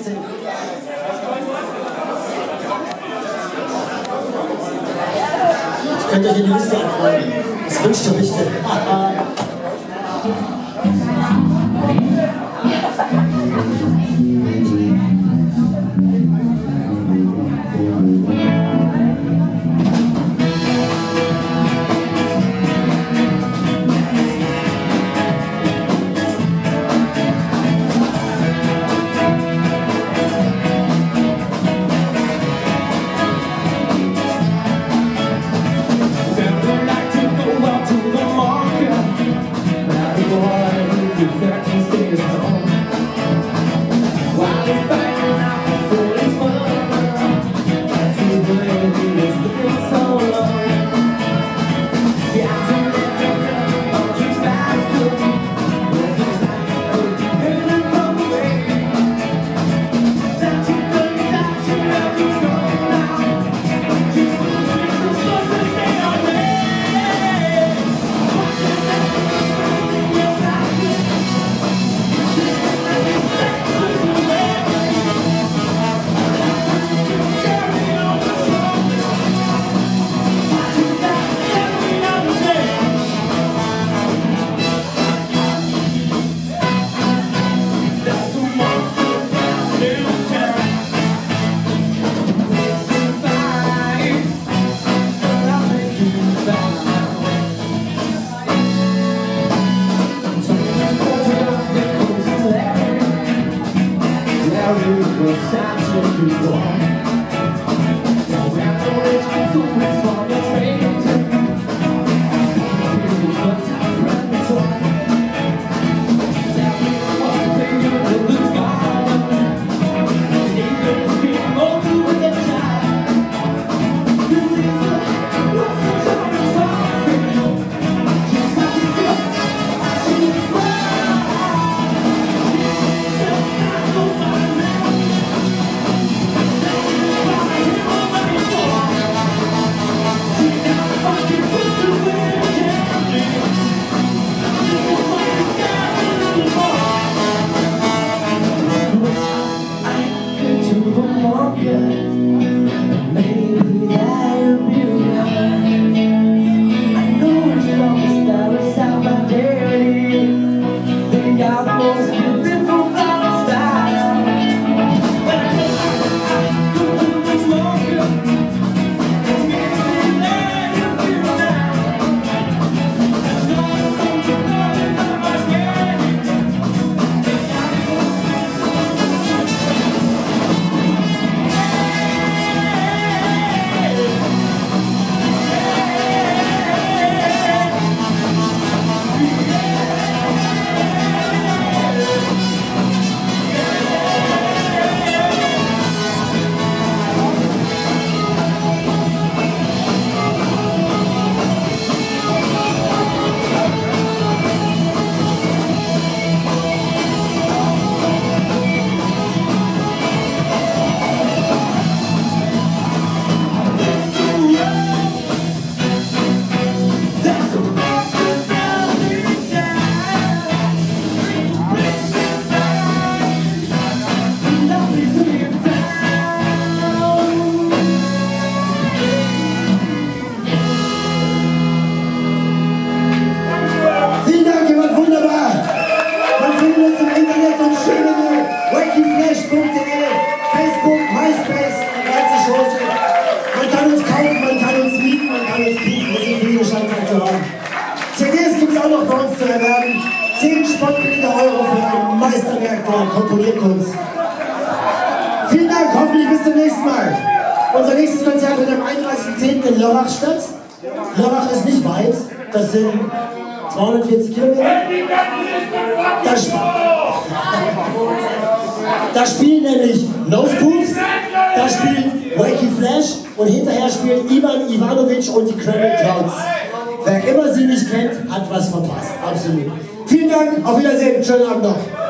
16. Ich könnte euch in die Liste erfreuen. Das wünscht ihr richtig. CDs gibt es auch noch bei uns zu erwerben. 10 spottbillige Euro für ein Meisterwerk der Komponierkunst. Vielen Dank, hoffentlich bis zum nächsten Mal. Unser nächstes Konzert wird am 31.10. in Lörrach statt. Lörrach ist nicht weit, das sind 240 Kilometer. Da spielen nämlich Nose Poofs, da spielt Wacky Flash und hinterher spielt Ivan Ivanovic und die Cranberry Clouds. Wer immer sie nicht kennt, hat was verpasst. Absolut. Vielen Dank, auf Wiedersehen, schönen Abend noch.